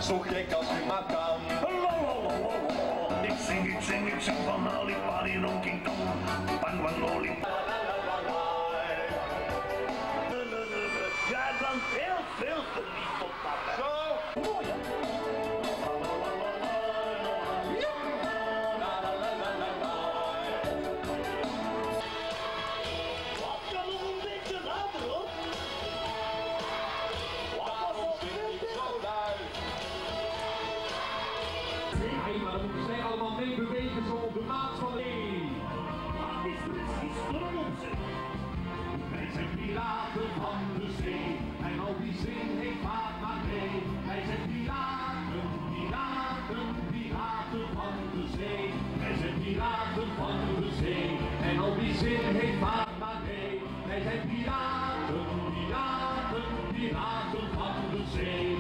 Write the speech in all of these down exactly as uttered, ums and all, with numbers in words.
zo gek als je maar kan. Ik zing, ik zing, ik zing van Ali Pari en King Kong. Bang bang oli. Jij bent heel veel verliefd op papa. Zo. Mooi hè? Wat kan nog een beetje later hoor? Waarom zit ik zo luid? Hé, maar dan moeten zij allemaal mee bewegen zo op de maat van één. Wat is precies Trommelsen? Wij zijn piraten van de zee en al die zin heeft vaart maar mee. Wij zijn piraten, piraten, piraten van de zee. Wij zijn piraten van de zee en al die zin heeft vaart maar mee. Wij zijn piraten, piraten, piraten van de zee.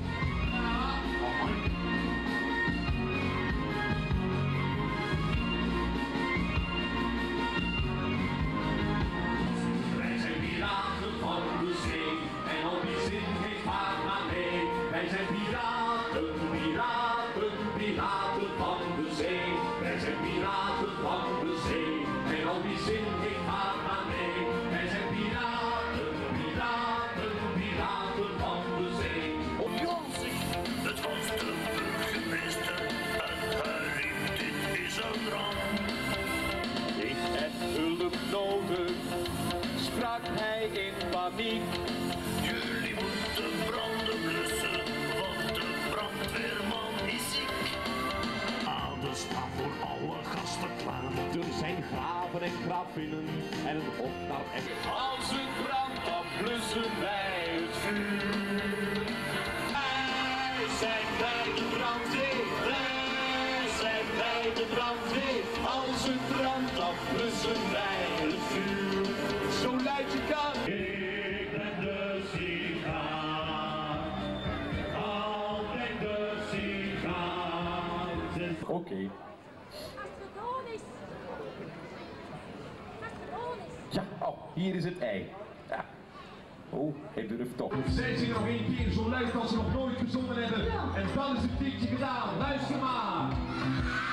Wij zijn piraten, piraten, piraten van de zee. Wij zijn piraten van de zee. En al die zin heeft vaart maar mee. Wij zijn piraten, piraten, piraten van de zee. Op Jansen, het was de burgemeester. Het huiling, dit is een ramp. Ik heb hulp nodig, sprak hij in paniek. Jullie moeten branden blussen, want de brandweerman is ziek. Aden staat voor alle gasten klaar. Er zijn graven en grafinnen en een op naar echt. Als het brandt, dan blussen wij het vuur. Wij zijn bij de brandweer, wij zijn bij de brandweer. Als het brandt, dan blussen wij het vuur. Zo luid je kan. Ik ben de sigaar, al ben de sigaar. Oké. Okay. Gastronomisch. Gastronomisch. Ja, oh, hier is het ei. Ja. Oh, hij durft toch. Zij zien nog één keer zo luid als ze nog nooit gezongen hebben. En dan is het liedje gedaan. Luister maar.